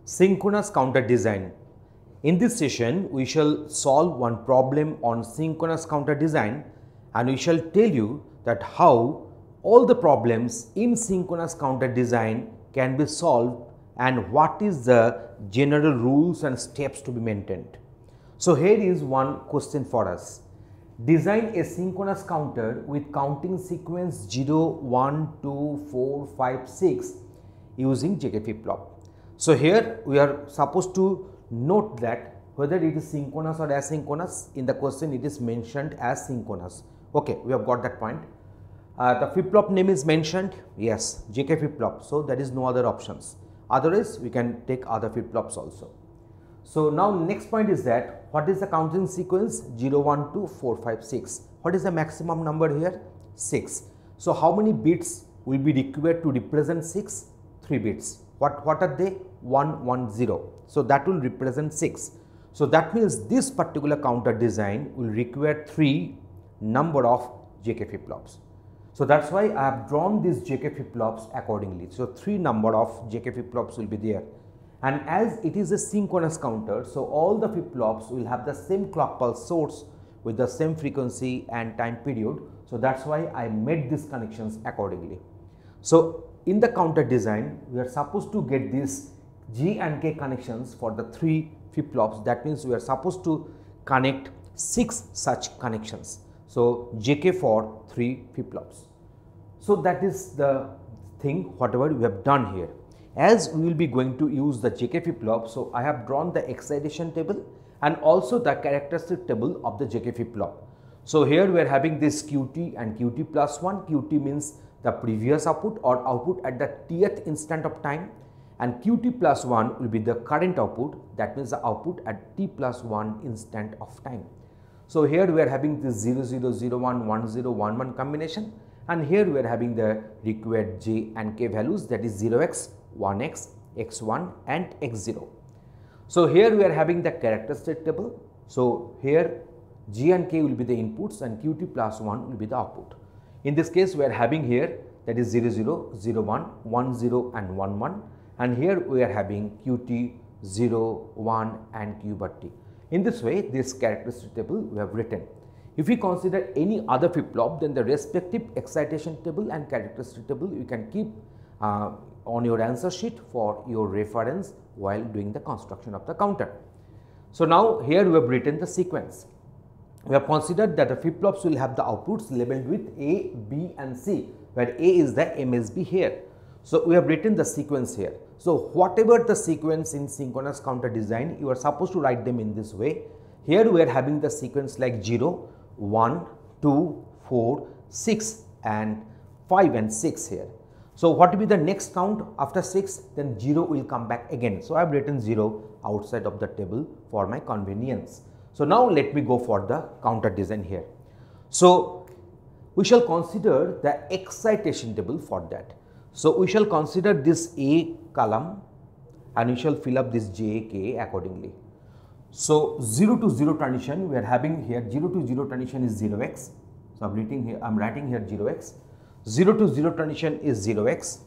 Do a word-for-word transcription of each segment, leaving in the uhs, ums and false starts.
Synchronous counter design. In this session, we shall solve one problem on synchronous counter design, and we shall tell you that how all the problems in synchronous counter design can be solved and what is the general rules and steps to be maintained. So here is one question for us. Design a synchronous counter with counting sequence zero, one, two, four, five, six using J K flip-flop. So here we are supposed to note that whether it is synchronous or asynchronous. In the question it is mentioned as synchronous. Okay, we have got that point. Uh, the flip-flop name is mentioned, yes, J K flip-flop, so there is no other options. Otherwise we can take other flip-flops also. So now next point is that what is the counting sequence zero, one, two, four, five, six. What is the maximum number here? six. So how many bits will be required to represent six? three bits. What, what are they? one, one, zero. So that will represent six. So that means this particular counter design will require three number of J K flip-flops. So that's why I have drawn these J K flip-flops accordingly. So three number of J K flip-flops will be there. And as it is a synchronous counter, so all the flip-flops will have the same clock pulse source with the same frequency and time period. So that's why I made these connections accordingly. So in the counter design, we are supposed to get these G and K connections for the three flip-flops. That means we are supposed to connect six such connections. So J K for three flip-flops. So that is the thing whatever we have done here. As we will be going to use the J K flip-flop, so I have drawn the excitation table and also the characteristic table of the J K flip-flop. So here we are having this Q T and Q T plus one. Q T means the previous output or output at the tth instant of time, and Q T plus one will be the current output, that means the output at t plus one instant of time. So here we are having this zero, zero, zero, one, one, zero, one, one combination, and here we are having the required J and K values, that is zero x, one x, x one and x zero. So here we are having the characteristic table. So here G and K will be the inputs and Q T plus one will be the output. In this case we are having here that is zero, zero, zero, one, one, zero and one, one, and here we are having Q T, zero, one and Q bar T. In this way this characteristic table we have written. If we consider any other flip-flop, then the respective excitation table and characteristic table you can keep uh, on your answer sheet for your reference while doing the construction of the counter. So now here we have written the sequence. We have considered that the flip-flops will have the outputs labeled with A, B and C, where A is the M S B here. So we have written the sequence here. So whatever the sequence in synchronous counter design, you are supposed to write them in this way. Here we are having the sequence like zero, one, two, four, six and five and six here. So what will be the next count after six? Then zero will come back again. So I have written zero outside of the table for my convenience. So now let me go for the counter design here. So we shall consider the excitation table for that. So we shall consider this A column and we shall fill up this J, K accordingly. So zero to zero transition we are having here, zero to zero transition is zero x. So I am writing here, I am writing here zero x. zero to zero transition is zero x.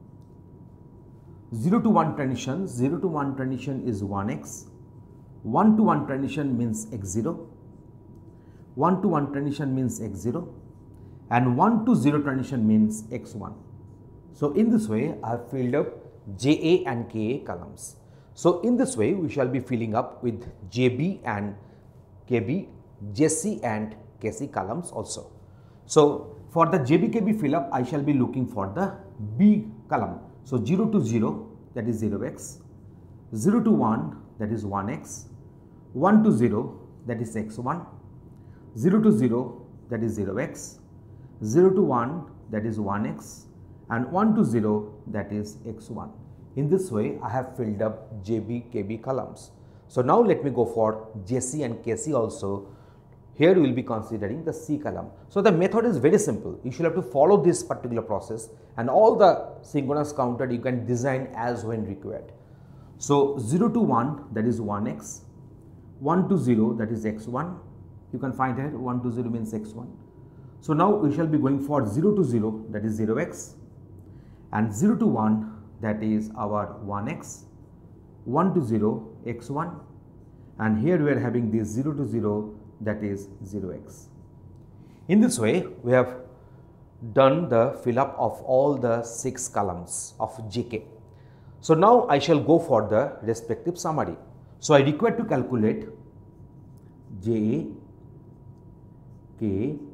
zero to one transition, zero to one transition is one x. one to one transition means x zero. one to one transition means x zero. And one to zero transition means x one. So in this way I have filled up J A and K A columns. So in this way we shall be filling up with J B and K B, J C and K C columns also. So for the J B K B fill up I shall be looking for the B column. So zero to zero, that is zero x, zero to one, that is one x, one to zero, that is x one, zero to zero, that is zero x, zero to one, that is one x and one to zero, that is x one. In this way I have filled up J B K B columns. So now let me go for J C and K C also. Here we will be considering the C column. So the method is very simple. You should have to follow this particular process, and all the synchronous counter you can design as when required. So zero to one, that is one x, one to zero, that is x one. You can find here one to zero means x one. So now we shall be going for zero to zero, that is zero x, and zero to one, that is our one x, one to zero x one, and here we are having this zero to zero, that is zero x. In this way we have done the fill up of all the six columns of J K. So now I shall go for the respective summary. So I require to calculate J, K.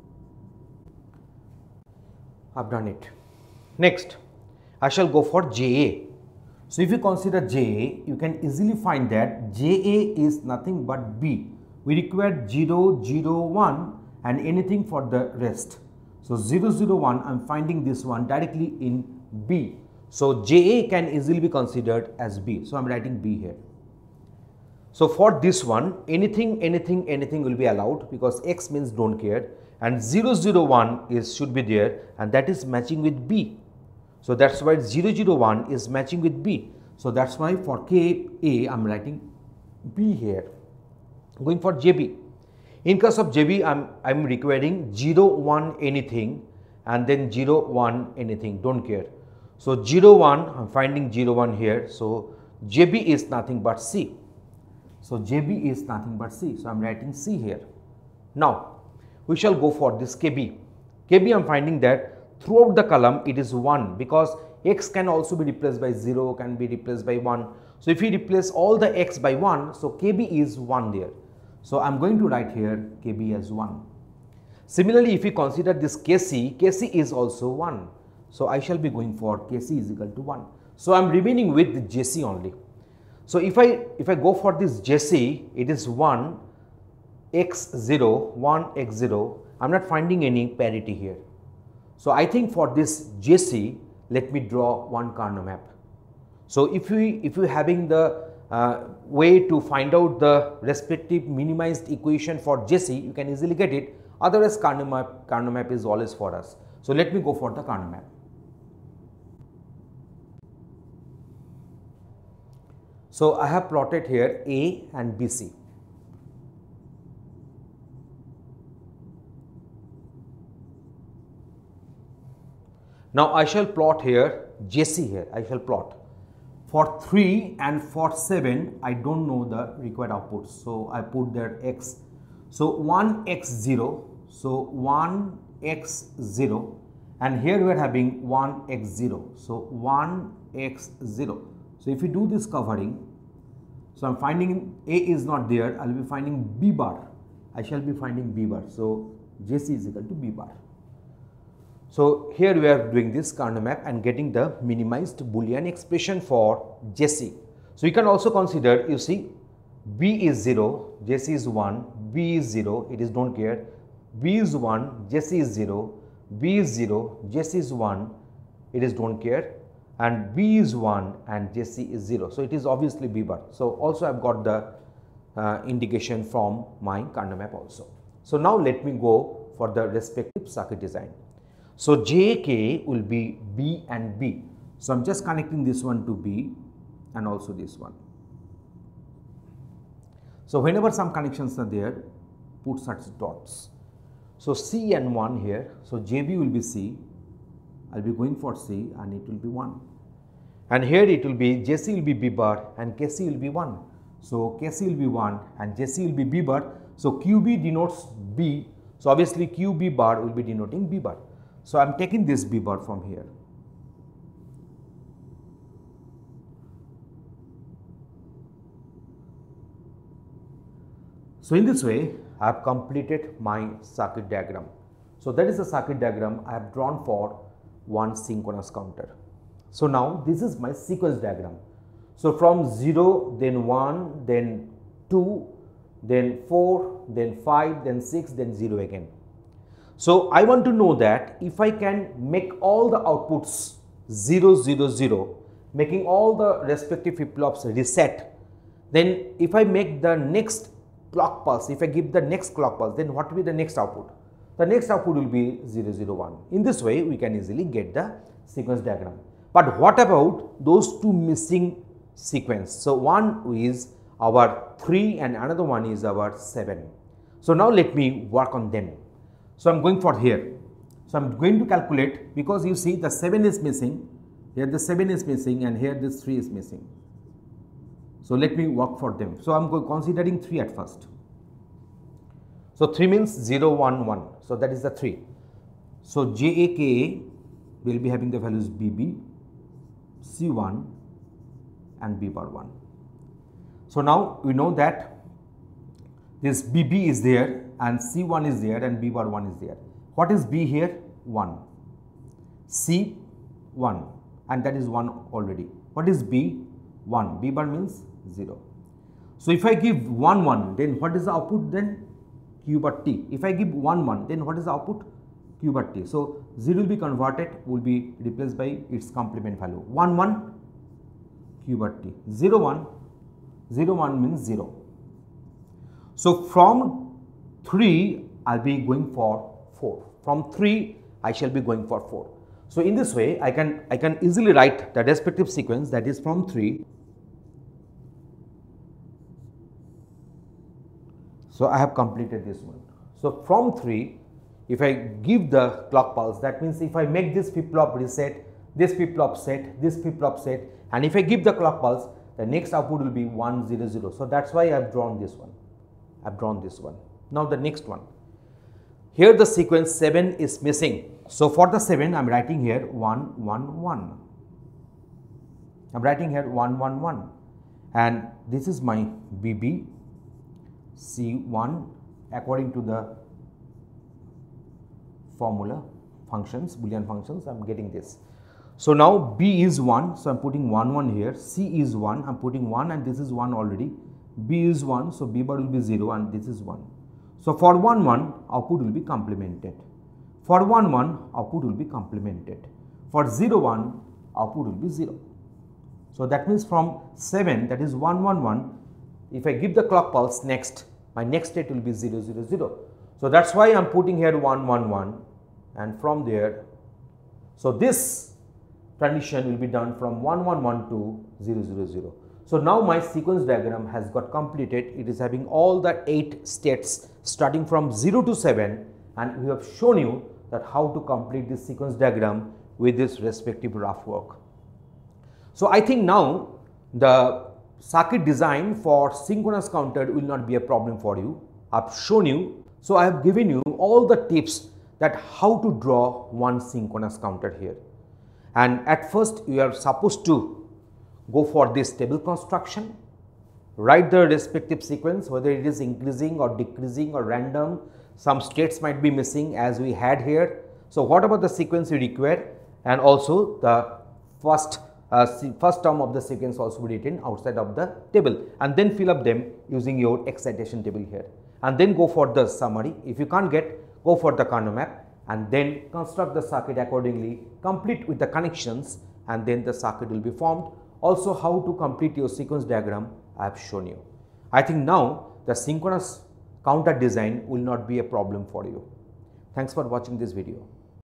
I've done it. Next I shall go for J A. So if you consider J A, you can easily find that J A is nothing but B. We require zero, zero, one and anything for the rest. So zero, zero, one, I am finding this one directly in B. So J A can easily be considered as B. So I am writing B here. So for this one, anything, anything, anything will be allowed, because X means don't care, and zero, zero, one is should be there, and that is matching with B. So that's why zero, zero, one is matching with B. So that's why for K A I am writing B here. Going for J B. In case of J B, I'm I'm requiring zero, one, anything, and then zero, one, anything, don't care. So zero, one, I'm finding zero, one here. So J B is nothing but C. So J B is nothing but C. So I'm writing C here. Now we shall go for this K B. K B, I'm finding that throughout the column it is one, because X can also be replaced by zero, can be replaced by one. So if we replace all the X by one, so K B is one there. So I'm going to write here K B as one. Similarly, if we consider this K C, K C is also one. So I shall be going for K C is equal to one. So I'm remaining with J C only. So if I if I go for this J C, it is one x zero, one x zero. I'm not finding any parity here. So I think for this J C, let me draw one Karnaugh map. So if we if we having the uh, way to find out the respective minimized equation for J C, you can easily get it. Otherwise, Karnaugh map Karnaugh map is always for us. So let me go for the Karnaugh map. So I have plotted here A and B C. Now I shall plot here J C here. I shall plot. For three and for seven, I don't know the required outputs. So I put there X. So one x zero. So one x zero. And here we are having one x zero. So one x zero. So if you do this covering, so I'm finding A is not there, I will be finding B bar. I shall be finding B bar. So J C is equal to B bar. So here we are doing this Karnaugh map and getting the minimized Boolean expression for J C. So you can also consider, you see, B is zero, J C is one, B is zero, it is don't care, B is one, J C is zero, B is zero, J C is one, it is don't care, and B is one and J C is zero. So it is obviously B bar. So also I have got the uh, indication from my Karnaugh map also. So now let me go for the respective circuit design. So J K will be B and B. So I'm just connecting this one to B and also this one. So whenever some connections are there, put such dots. So C and one here. So J B will be C. I'll be going for C and it will be one. And here it will be J C will be B bar and K C will be one. So K C will be one and J C will be B bar. So Q B denotes B. So obviously Q B bar will be denoting B bar. So I'm taking this B bar from here. So in this way, I have completed my circuit diagram. So that is the circuit diagram I have drawn for one synchronous counter. So now this is my sequence diagram. So from zero, then one, then two, then four, then five, then six, then zero again. So I want to know that if I can make all the outputs zero, zero, zero, making all the respective flip-flops reset, then if I make the next clock pulse, if I give the next clock pulse, then what will be the next output? The next output will be zero, zero, one. In this way, we can easily get the sequence diagram. But what about those two missing sequence? So one is our three and another one is our seven. So now let me work on them. So I'm going for here. So I'm going to calculate, because you see the seven is missing, here the seven is missing and here this three is missing. So let me work for them. So I'm considering three at first. So three means zero, one, one. So that is the three. So J A K A will be having the values B B, C one and B bar one. So now we know that this B B is there and C one is there and B bar one is there. What is B here? one. C one, and that is one already. What is B? one. B bar means zero. So if I give one one, then what is the output then? Q bar T. If I give one one, then what is the output? Q bar T. So zero will be converted, will be replaced by its complement value. one one, Q bar T. zero one, zero one means zero. So from three, I'll be going for four. From three, I shall be going for four. So in this way, I can I can easily write the respective sequence, that is from three. So I have completed this one. So from three, if I give the clock pulse, that means if I make this flip-flop reset, this flip-flop set, this flip-flop set, and if I give the clock pulse, the next output will be one zero zero. So that's why I have drawn this one. I have drawn this one. Now the next one. Here the sequence seven is missing. So for the seven, I am writing here one one one. I am writing here one one one, and this is my B B, C one according to the formula functions, Boolean functions. I am getting this. So now B is one, so I am putting one one here. C is one, I am putting one, and this is one already. B is one, so B bar will be zero, and this is one. So for one one, output will be complemented. For one one, output will be complemented. For zero one, output will be zero. So that means from seven, that is one one one, if I give the clock pulse next, my next state will be zero zero zero. So that's why I am putting here one one one, and from there, so this transition will be done from one one one to zero zero zero. So now my sequence diagram has got completed. It is having all the eight states starting from zero to seven, and we have shown you that how to complete this sequence diagram with this respective rough work. So I think now the circuit design for synchronous counter will not be a problem for you. I have shown you, so I have given you all the tips that how to draw one synchronous counter here. And at first you are supposed to go for this table construction, write the respective sequence, whether it is increasing or decreasing or random. Some states might be missing as we had here. So what about the sequence you require, and also the first uh, first term of the sequence also be written outside of the table, and then fill up them using your excitation table here, and then go for the summary. If you can't get, go for the Carnot map, and then construct the circuit accordingly, complete with the connections, and then the circuit will be formed. Also how to complete your sequence diagram I have shown you. I think now the synchronous counter design will not be a problem for you. Thanks for watching this video.